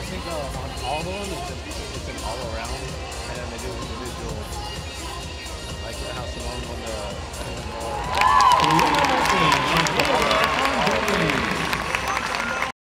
think on all of them, it's an all around, and then they do individual, like how Simone won the, I think, Leon Martin,